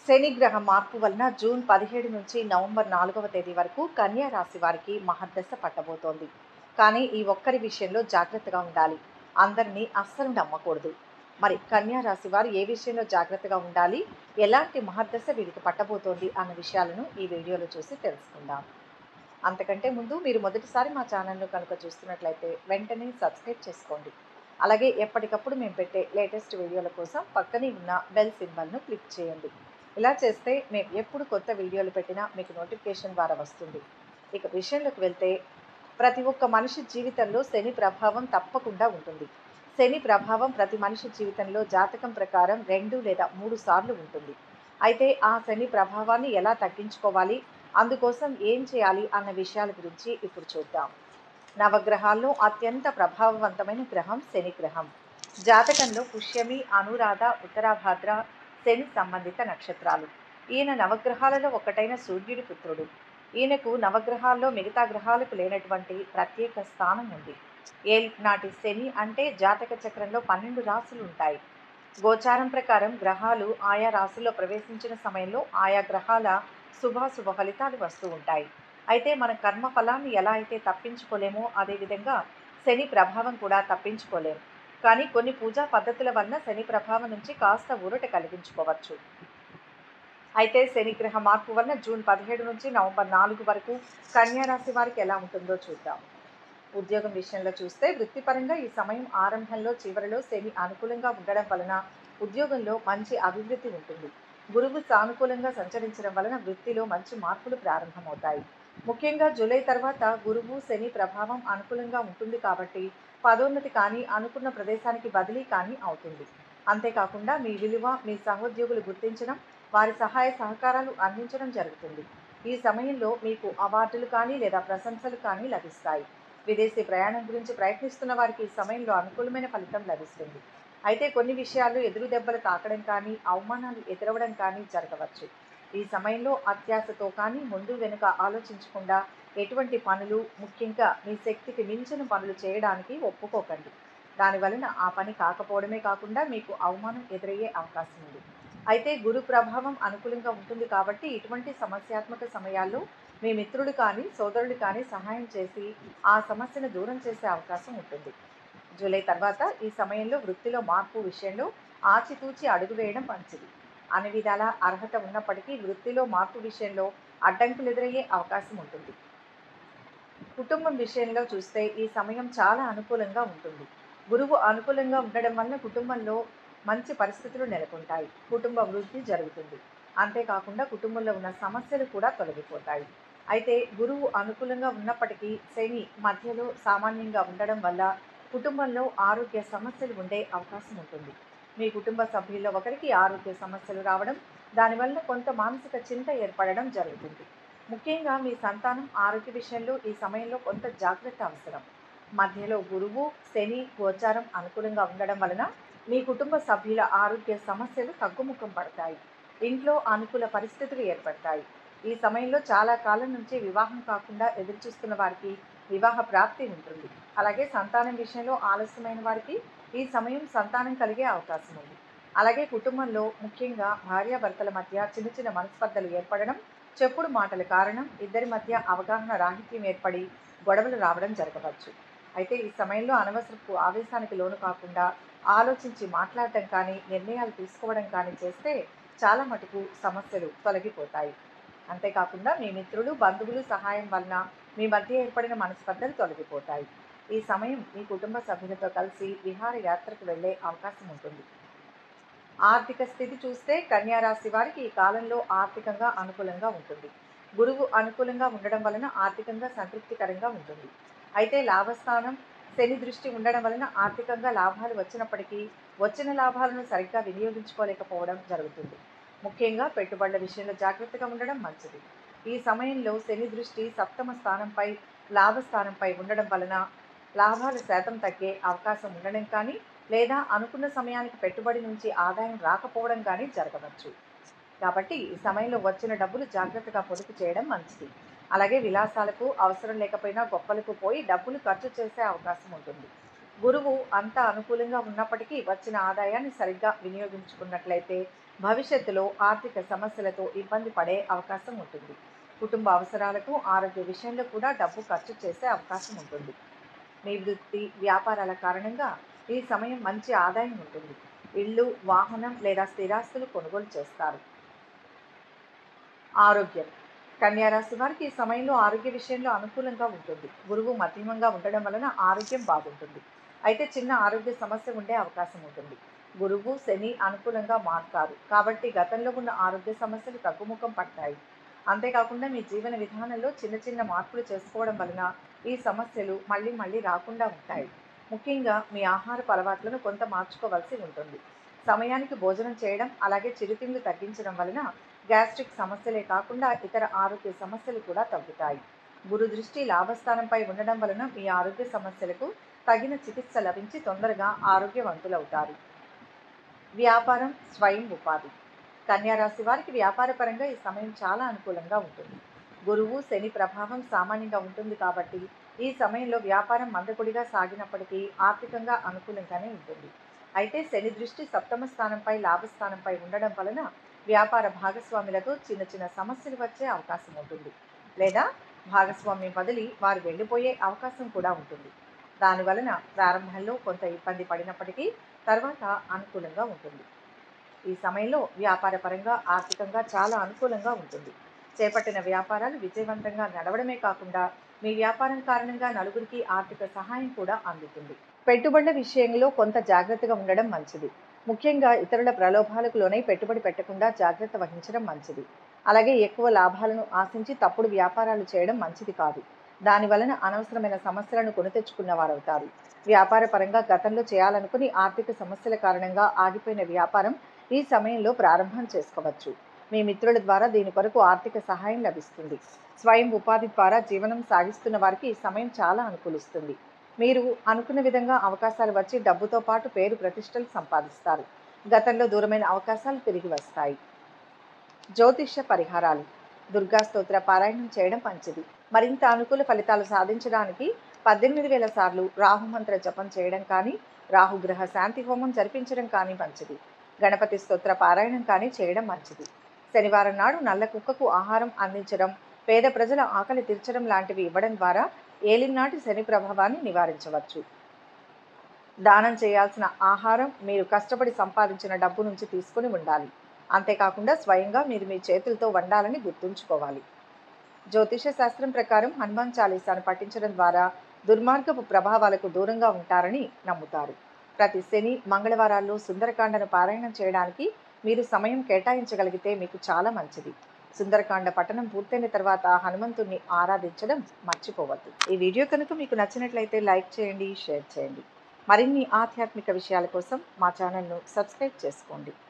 శని గ్రహ మార్పు వలన జూన్ 17 నుంచి నవంబర్ 4వ తేదీ వరకు కన్యా రాశి వారికి మహర్దశ పట్టబోతోంది. కానీ ఈ ఒక్కరి విషయంలో జాగ్రత్తగా ఉండాలి. అందరినీ అస్సలు నమ్మకూడదు. మరి కన్యా రాశి వారు ఏ విషయంలో జాగ్రత్తగా ఉండాలి, ఎలాంటి మహర్దశ వీరికి పట్టబోతోంది అన్న విషయాలను ఈ వీడియోలో చూసి తెలుసుకుందాం. అంతకంటే ముందు మీరు మొదటిసారి మా ఛానల్ను కనుక చూస్తున్నట్లయితే వెంటనే సబ్స్క్రైబ్ చేసుకోండి. అలాగే ఎప్పటికప్పుడు మేము పెట్టే లేటెస్ట్ వీడియోల కోసం పక్కనే ఉన్న బెల్ సింబల్ను క్లిక్ చేయండి. ఇలా చేస్తే మేము ఎప్పుడు కొత్త వీడియోలు పెట్టినా మీకు నోటిఫికేషన్ ద్వారా వస్తుంది. ఇక విషయంలోకి వెళ్తే, ప్రతి ఒక్క మనిషి జీవితంలో శని ప్రభావం తప్పకుండా ఉంటుంది. శని ప్రభావం ప్రతి మనిషి జీవితంలో జాతకం ప్రకారం 2 లేదా 3 సార్లు ఉంటుంది. అయితే ఆ శని ప్రభావాన్ని ఎలా తగ్గించుకోవాలి, అందుకోసం ఏం చేయాలి అన్న విషయాల గురించి ఇప్పుడు చూద్దాం. నవగ్రహాల్లో అత్యంత ప్రభావవంతమైన గ్రహం శని గ్రహం. జాతకంలో పుష్యమి, అనురాధ, ఉత్తరాభాద్ర శని సంబంధిత నక్షత్రాలు. ఈయన నవగ్రహాలలో ఒకటైన సూర్యుడి పుత్రుడు. ఈయనకు నవగ్రహాల్లో మిగతా గ్రహాలకు లేనటువంటి ప్రత్యేక స్థానం ఉంది. ఏనాటి శని అంటే జాతక చక్రంలో 12 రాశులు ఉంటాయి. గోచారం ప్రకారం గ్రహాలు ఆయా రాశుల్లో ప్రవేశించిన సమయంలో ఆయా గ్రహాల శుభాశుభ ఫలితాలు వస్తూ ఉంటాయి. అయితే మన కర్మ ఫలాన్ని ఎలా అయితే తప్పించుకోలేమో, అదేవిధంగా శని ప్రభావం కూడా తప్పించుకోలేము. కానీ కొన్ని పూజా పద్ధతుల వలన శని ప్రభావం నుంచి కాస్త ఊరట కలిగించుకోవచ్చు. అయితే శని గ్రహ మార్పు వలన జూన్ 17 నుంచి నవంబర్ 4 వరకు కన్యా రాశి వారికి ఎలా ఉంటుందో చూద్దాం. ఉద్యోగం విషయంలో చూస్తే, వృత్తిపరంగా ఈ సమయం ఆరంభంలో చివరిలో శని అనుకూలంగా ఉండడం వలన ఉద్యోగంలో మంచి అభివృద్ధి ఉంటుంది. గురువు సానుకూలంగా సంచరించడం వలన వృత్తిలో మంచి మార్పులు ప్రారంభమవుతాయి. ముఖ్యంగా జూలై తర్వాత గురువు శని ప్రభావం అనుకూలంగా ఉంటుంది కాబట్టి పదోన్నతి కానీ, అనుకున్న ప్రదేశానికి బదిలీ కానీ అవుతుంది. అంతేకాకుండా మీ విలువ మీ సహోద్యోగులు గుర్తించడం, వారి సహాయ సహకారాలు అందించడం జరుగుతుంది. ఈ సమయంలో మీకు అవార్డులు కానీ లేదా ప్రశంసలు కానీ లభిస్తాయి. విదేశీ ప్రయాణం గురించి ప్రయత్నిస్తున్న వారికి ఈ సమయంలో అనుకూలమైన ఫలితం లభిస్తుంది. అయితే కొన్ని విషయాల్లో ఎదురు దెబ్బలు తాకడం కానీ, అవమానాలు ఎదురవడం కానీ జరగవచ్చు. ఈ సమయంలో అత్యాశతో కానీ, ముందు వెనుక ఆలోచించకుండా ఎటువంటి పనులు, ముఖ్యంగా మీ శక్తికి మించిన పనులు చేయడానికి ఒప్పుకోకండి. దానివలన ఆ పని కాకపోవడమే కాకుండా మీకు అవమానం ఎదురయ్యే అవకాశం ఉంది. అయితే గురు ప్రభావం అనుకూలంగా ఉంటుంది కాబట్టి ఇటువంటి సమస్యాత్మక సమయాల్లో మీ మిత్రుడు కానీ, సోదరుడు కానీ సహాయం చేసి ఆ సమస్యను దూరం చేసే అవకాశం ఉంటుంది. జూలై తర్వాత ఈ సమయంలో వృత్తిలో మార్పు విషయంలో ఆచితూచి అడుగు వేయడం మంచిది. అన్ని విధాల అర్హత ఉన్నప్పటికీ వృత్తిలో మార్పు విషయంలో అడ్డంకులు ఎదురయ్యే అవకాశం ఉంటుంది. కుటుంబం విషయంలో చూస్తే ఈ సమయం చాలా అనుకూలంగా ఉంటుంది. గురువు అనుకూలంగా ఉండడం వలన కుటుంబంలో మంచి పరిస్థితులు నెలకొంటాయి. కుటుంబ వృద్ధి జరుగుతుంది. అంతేకాకుండా కుటుంబంలో ఉన్న సమస్యలు కూడా తొలగిపోతాయి. అయితే గురువు అనుకూలంగా ఉన్నప్పటికీ శని మధ్యలో సామాన్యంగా ఉండడం వల్ల కుటుంబంలో ఆరోగ్య సమస్యలు ఉండే అవకాశం ఉంటుంది. మీ కుటుంబ సభ్యుల్లో ఒకరికి ఆరోగ్య సమస్యలు రావడం, దానివల్ల కొంత మానసిక చింత ఏర్పడడం జరుగుతుంది. ముఖ్యంగా మీ సంతానం ఆరోగ్య విషయంలో ఈ సమయంలో కొంత జాగ్రత్త అవసరం. మధ్యలో గురువు శని గోచారం అనుకూలంగా ఉండడం వలన మీ కుటుంబ సభ్యుల ఆరోగ్య సమస్యలు తగ్గుముఖం పడతాయి. ఇంట్లో అనుకూల పరిస్థితులు ఏర్పడతాయి. ఈ సమయంలో చాలా కాలం నుంచి వివాహం కాకుండా ఎదురుచూస్తున్న వారికి వివాహ ప్రాప్తి ఉంటుంది. అలాగే సంతానం విషయంలో ఆలస్యమైన వారికి ఈ సమయం సంతానం కలిగే అవకాశం ఉంది. అలాగే కుటుంబంలో ముఖ్యంగా భార్యాభర్తల మధ్య చిన్న చిన్న మనస్పర్ధలు ఏర్పడడం, చెప్పుడు మాటల కారణం ఇద్దరి మధ్య అవగాహన రాహిత్యం ఏర్పడి గొడవలు రావడం జరగవచ్చు. అయితే ఈ సమయంలో అనవసరపు ఆవేశానికి లోను కాకుండా ఆలోచించి మాట్లాడటం కానీ, నిర్ణయాలు తీసుకోవడం కానీ చేస్తే చాలా మటుకు సమస్యలు తొలగిపోతాయి. అంతేకాకుండా మీ మిత్రులు, బంధువులు సహాయం వలన మీ మధ్య ఏర్పడిన మనస్పర్ధలు తొలగిపోతాయి. ఈ సమయం మీ కుటుంబ సభ్యులతో కలిసి విహారయాత్రకు వెళ్ళే అవకాశం ఉంటుంది. ఆర్థిక స్థితి చూస్తే కన్యా రాశి వారికి ఈ కాలంలో ఆర్థికంగా అనుకూలంగా ఉంటుంది. గురువు అనుకూలంగా ఉండడం వలన ఆర్థికంగా సంతృప్తికరంగా ఉంటుంది. అయితే లాభస్థానం శని దృష్టి ఉండడం వలన ఆర్థికంగా లాభాలు వచ్చినప్పటికీ వచ్చిన లాభాలను సరిగ్గా వినియోగించుకోలేకపోవడం జరుగుతుంది. ముఖ్యంగా పెట్టుబడుల విషయంలో జాగ్రత్తగా ఉండడం మంచిది. ఈ సమయంలో శని దృష్టి సప్తమ స్థానంపై, లాభస్థానంపై ఉండడం వలన లాభాల శాతం తగ్గే అవకాశం ఉండడం కానీ, లేదా అనుకున్న సమయానికి పెట్టుబడి నుంచి ఆదాయం రాకపోవడం కానీ జరగవచ్చు. కాబట్టి ఈ సమయంలో వచ్చిన డబ్బులు జాగ్రత్తగా పొదుపు చేయడం మంచిది. అలాగే విలాసాలకు అవసరం లేకపోయినా గొప్పలకు పోయి డబ్బులు ఖర్చు చేసే అవకాశం ఉంటుంది. గురువు అంత అనుకూలంగా ఉన్నప్పటికీ వచ్చిన ఆదాయాన్ని సరిగ్గా వినియోగించుకున్నట్లయితే భవిష్యత్తులో ఆర్థిక సమస్యలతో ఇబ్బంది పడే అవకాశం ఉంటుంది. కుటుంబ అవసరాలకు, ఆరోగ్య విషయంలో కూడా డబ్బు ఖర్చు చేసే అవకాశం ఉంటుంది. మీ వృత్తి, వ్యాపారాల కారణంగా ఈ సమయం మంచి ఆదాయం ఉంటుంది. ఇల్లు, వాహనం లేదా స్థిరాస్తులు కొనుగోలు చేస్తారు. ఆరోగ్యం. కన్యా రాశి వారికి ఈ సమయంలో ఆరోగ్య విషయంలో అనుకూలంగా ఉంటుంది. గురువు మధ్యమంగా ఉండడం వలన ఆరోగ్యం బాగుంటుంది. అయితే చిన్న ఆరోగ్య సమస్య ఉండే అవకాశం ఉంటుంది. గురువు, శని అనుకూలంగా మారుతారు కాబట్టి గతంలో ఉన్న ఆరోగ్య సమస్యలు తగ్గుముఖం పడతాయి. అంతేకాకుండా మీ జీవన విధానంలో చిన్న చిన్న మార్పులు చేసుకోవడం వలన ఈ సమస్యలు మళ్ళీ మళ్ళీ రాకుండా ఉంటాయి. ముఖ్యంగా మీ ఆహారపు అలవాట్లను కొంత మార్చుకోవాల్సి ఉంటుంది. సమయానికి భోజనం చేయడం, అలాగే చిరుతిండ్లు తగ్గించడం వలన గ్యాస్ట్రిక్ సమస్యలే కాకుండా ఇతర ఆరోగ్య సమస్యలు కూడా తగ్గుతాయి. గురు దృష్టి లాభస్థానంపై ఉండడం వలన మీ ఆరోగ్య సమస్యలకు తగిన చికిత్స లభించి తొందరగా ఆరోగ్యవంతులవుతారు. వ్యాపారం, స్వయం ఉపాధి. కన్యా రాశి వారికి వ్యాపారపరంగా ఈ సమయం చాలా అనుకూలంగా ఉంటుంది. గురువు, శని ప్రభావం సామాన్యంగా ఉంటుంది కాబట్టి ఈ సమయంలో వ్యాపారం మందకొడిగా సాగినప్పటికీ ఆర్థికంగా అనుకూలంగానే ఉంటుంది. అయితే శని దృష్టి సప్తమ స్థానంపై, లాభస్థానంపై ఉండడం వలన వ్యాపార భాగస్వాములతో చిన్న చిన్న సమస్యలు వచ్చే అవకాశం ఉంటుంది. లేదా భాగస్వామ్యం వదిలి వారు వెళ్ళిపోయే అవకాశం కూడా ఉంటుంది. దానివలన ప్రారంభంలో కొంత ఇబ్బంది పడినప్పటికీ తర్వాత అనుకూలంగా ఉంటుంది. ఈ సమయంలో వ్యాపార పరంగా, ఆర్థికంగా చాలా అనుకూలంగా ఉంటుంది. చేపట్టిన వ్యాపారాలు విజయవంతంగా నడవడమే కాకుండా మీ వ్యాపారం కారణంగా నలుగురికి ఆర్థిక సహాయం కూడా అందుతుంది. పెట్టుబడుల విషయంలో కొంత జాగ్రత్తగా ఉండడం మంచిది. ముఖ్యంగా ఇతరుల ప్రలోభాలకు లోనై పెట్టుబడి పెట్టకుండా జాగ్రత్త వహించడం మంచిది. అలాగే ఎక్కువ లాభాలను ఆశించి తప్పుడు వ్యాపారాలు చేయడం మంచిది కాదు. దానివలన అనవసరమైన సమస్యలను కొని తెచ్చుకున్న వారవుతారు. వ్యాపార పరంగా గతంలో చేయాలనుకుని ఆర్థిక సమస్యల కారణంగా ఆగిపోయిన వ్యాపారం ఈ సమయంలో ప్రారంభం చేసుకోవచ్చు. మీ మిత్రుల ద్వారా దీని కొరకు ఆర్థిక సహాయం లభిస్తుంది. స్వయం ఉపాధి ద్వారా జీవనం సాగిస్తున్న వారికి ఈ సమయం చాలా అనుకూలిస్తుంది. మీరు అనుకున్న విధంగా అవకాశాలు వచ్చి డబ్బుతో పాటు పేరు ప్రతిష్టలు సంపాదిస్తారు. గతంలో దూరమైన అవకాశాలు తిరిగి వస్తాయి. జ్యోతిష్య పరిహారాలు. దుర్గా స్తోత్ర పారాయణం చేయడం మంచిది. మరింత అనుకూల ఫలితాలు సాధించడానికి 18,000 సార్లు రాహుమంత్ర జపం చేయడం కానీ, రాహుగ్రహ శాంతి హోమం జరిపించడం కానీ మంచిది. గణపతి స్తోత్ర పారాయణం కానీ చేయడం మంచిది. శనివారం నాడు నల్ల కుక్కకు ఆహారం అందించడం, పేద ప్రజల ఆకలి తీర్చడం లాంటివి ఇవ్వడం ద్వారా ఏలినాటి శని ప్రభావాన్ని నివారించవచ్చు. దానం చేయాల్సిన ఆహారం మీరు కష్టపడి సంపాదించిన డబ్బు నుంచి తీసుకుని ఉండాలి. అంతేకాకుండా స్వయంగా మీరు మీ చేతులతో వండాలని గుర్తుంచుకోవాలి. జ్యోతిష శాస్త్రం ప్రకారం హనుమాన్ చాలీసాను పఠించడం ద్వారా దుర్మార్గపు ప్రభావాలకు దూరంగా ఉంటారని నమ్ముతారు. ప్రతి శని, మంగళవారాల్లో సుందరకాండను పారాయణం చేయడానికి మీరు సమయం కేటాయించగలిగితే మీకు చాలా మంచిది. సుందరకాండ పఠనం పూర్తయిన తర్వాత హనుమంతుణ్ణి ఆరాధించడం మర్చిపోవద్దు. ఈ వీడియో కనుక మీకు నచ్చినట్లయితే లైక్ చేయండి, షేర్ చేయండి. మరిన్ని ఆధ్యాత్మిక విషయాల కోసం మా ఛానల్ను సబ్స్క్రైబ్ చేసుకోండి.